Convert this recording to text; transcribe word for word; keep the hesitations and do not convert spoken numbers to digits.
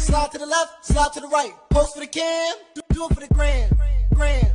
Slide to the left, slide to the right. Post for the cam, do, do it for the gram, gram.